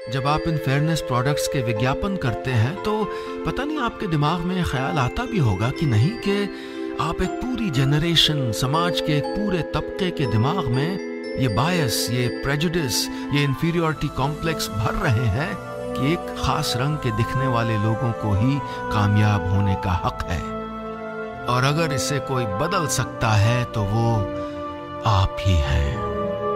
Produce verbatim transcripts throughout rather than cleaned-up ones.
जब आप इन fairness products के विज्ञापन करते हैं तो पता नहीं आपके दिमाग में ख्याल आता भी होगा कि नहीं कि आप एक पूरी जनरेशन, समाज के एक पूरे तबके के दिमाग में ये बायस, ये प्रेजुडिस, ये इंफीरियरिटी कॉम्प्लेक्स भर रहे हैं कि एक खास रंग के दिखने वाले लोगों को ही कामयाब होने का हक है, और अगर इसे कोई बदल सकता है तो वो आप ही हैं।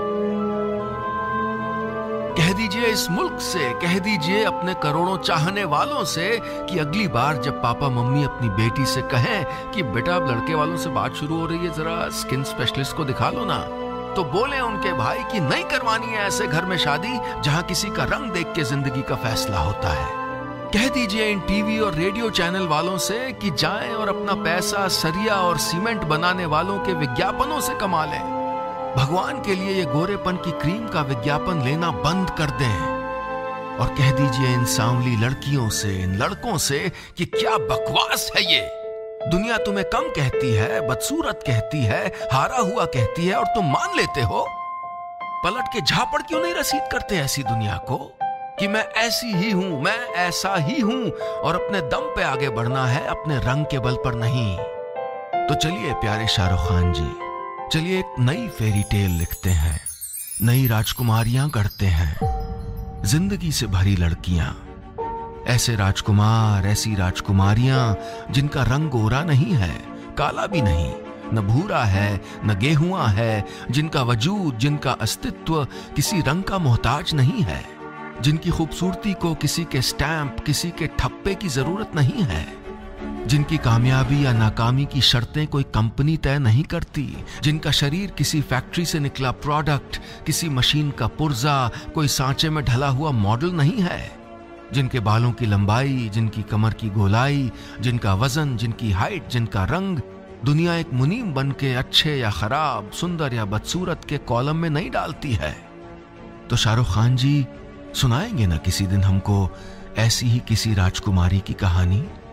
कह दीजिए इस मुल्क से, कह दीजिए अपने करोड़ों चाहने वालों से कि अगली बार जब पापा मम्मी अपनी बेटी से कहें कि बेटा अब लड़के वालों से बात शुरू हो रही है, जरा स्किन स्पेशलिस्ट को दिखा लो ना, तो बोले उनके भाई कि नहीं करवानी है ऐसे घर में शादी जहां किसी का रंग देख के जिंदगी का फैसला होता है। कह दीजिए इन टीवी और रेडियो चैनल वालों से कि जाएं और अपना पैसा सरिया और सीमेंट बनाने वालों के विज्ञापनों से कमा लें। भगवान के लिए ये गोरेपन की क्रीम का विज्ञापन लेना बंद कर दें। और कह दीजिए इन सांवली लड़कियों से, इन लड़कों से कि क्या बकवास है ये, दुनिया तुम्हें कम कहती है, बदसूरत कहती है, हारा हुआ कहती है और तुम मान लेते हो। पलट के झापड़ क्यों नहीं रसीद करते ऐसी दुनिया को कि मैं ऐसी ही हूं, मैं ऐसा ही हूं, और अपने दम पे आगे बढ़ना है, अपने रंग के बल पर नहीं। तो चलिए प्यारे शाहरुख खान जी, चलिए एक नई फेरी टेल लिखते हैं, नई राजकुमारियां गढ़ते हैं, जिंदगी से भरी लड़कियां, ऐसे राजकुमार, ऐसी राजकुमारियां जिनका रंग गोरा नहीं है, काला भी नहीं, न भूरा है, न गेहुआ है, जिनका वजूद, जिनका अस्तित्व किसी रंग का मोहताज नहीं है, जिनकी खूबसूरती को किसी के स्टैंप, किसी के ठप्पे की जरूरत नहीं है, जिनकी कामयाबी या नाकामी की शर्तें कोई कंपनी तय नहीं करती, जिनका शरीर किसी फैक्ट्री से निकला प्रोडक्ट, किसी मशीन का पुर्जा, कोई सांचे में ढला हुआ मॉडल नहीं है, जिनके बालों की लंबाई, जिनकी कमर की गोलाई, जिनका वजन, जिनकी हाइट, जिनका रंग दुनिया एक मुनीम बन के अच्छे या खराब, सुंदर या बदसूरत के कॉलम में नहीं डालती है। तो शाहरुख खान जी सुनाएंगे ना किसी दिन हमको ऐसी ही किसी राजकुमारी की कहानी।